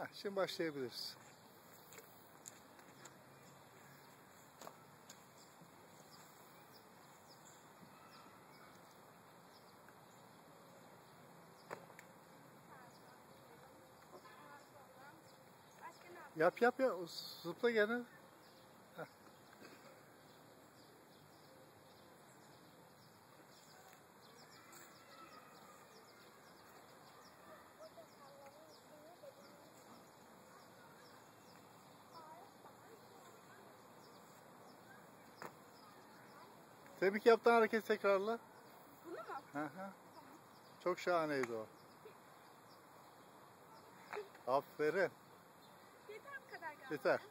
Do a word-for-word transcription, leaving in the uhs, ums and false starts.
Heh, şimdi başlayabiliriz. Yap yap ya, zıpla gene. Heh. Tebrik yaptığın hareket tekrarla. Bunu mu? Hı hı. Çok şahaneydi o. Aferin. Yeter bu kadar galiba. Yeter.